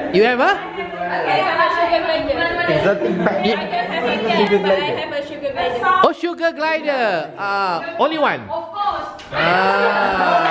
You have a? I have a sugar glider. Exotic pet. I don't have a cat, Sugar but I glider. have a sugar glider. Oh, sugar glider. Only one. Of course. Ah.